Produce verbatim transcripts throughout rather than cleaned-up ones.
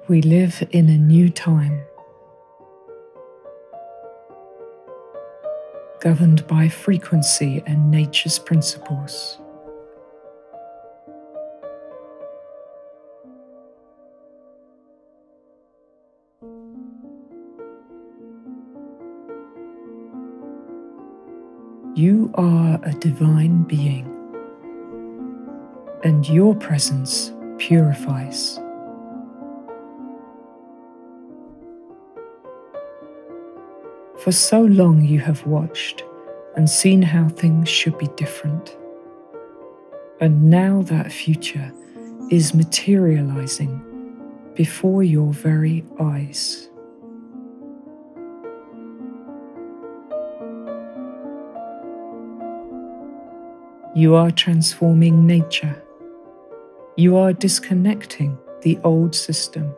We live in a new time, governed by frequency and nature's principles. You are a divine being, and your presence purifies. For so long you have watched and seen how things should be different, and now that future is materializing before your very eyes. You are transforming nature. You are disconnecting the old system.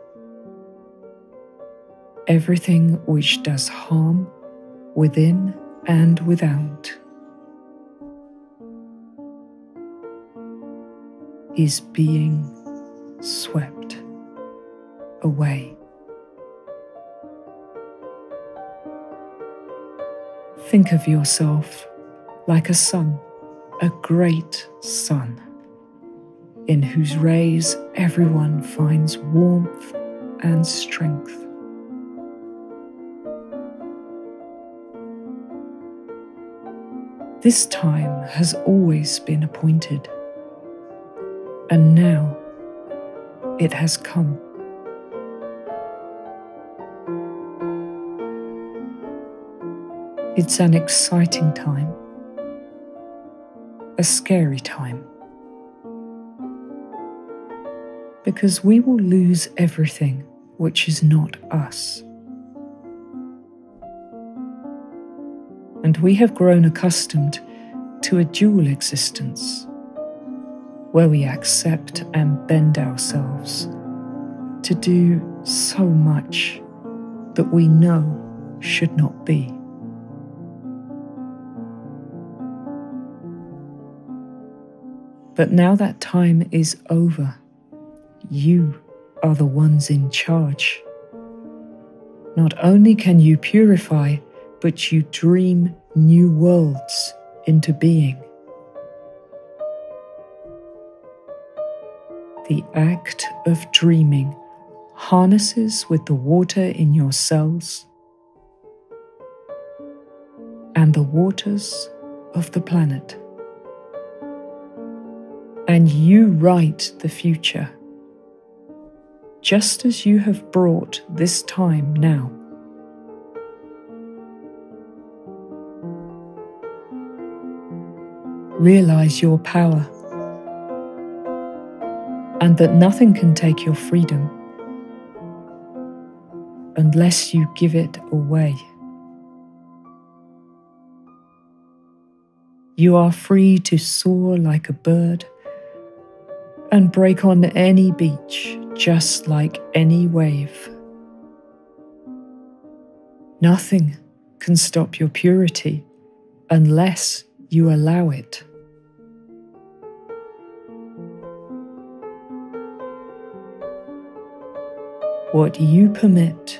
Everything which does harm within and without is being swept away. Think of yourself like a sun, a great sun, in whose rays everyone finds warmth and strength. This time has always been appointed, and now it has come. It's an exciting time, a scary time, because we will lose everything which is not us. And we have grown accustomed to a dual existence, where we accept and bend ourselves to do so much that we know should not be. But now that time is over, you are the ones in charge. Not only can you purify, but you dream new worlds into being. The act of dreaming harnesses with the water in your cells and the waters of the planet. And you write the future, just as you have brought this time now. Realize your power, and that nothing can take your freedom unless you give it away. You are free to soar like a bird and break on any beach just like any wave. Nothing can stop your purity unless you allow it. What you permit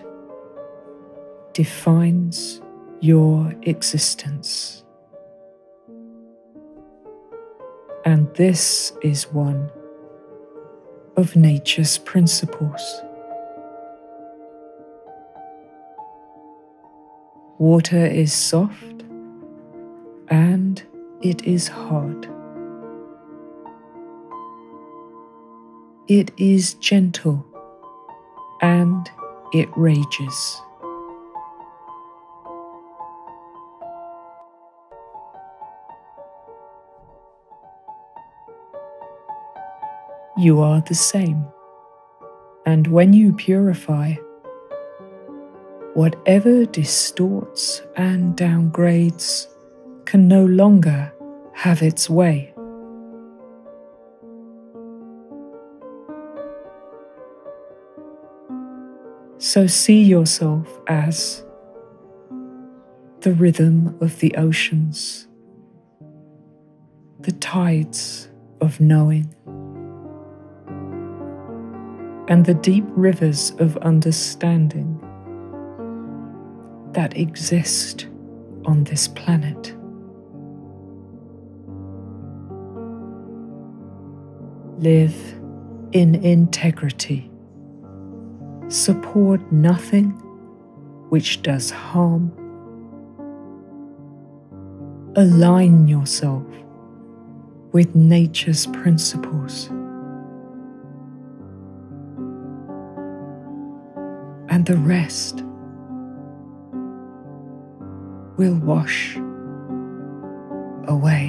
defines your existence. And this is one of nature's principles. Water is soft and it is hard. It is gentle and it rages. You are the same, and when you purify, whatever distorts and downgrades can no longer have its way. So see yourself as the rhythm of the oceans, the tides of knowing. and the deep rivers of understanding that exist on this planet. Live in integrity. Support nothing which does harm. Align yourself with nature's principles, and the rest will wash away.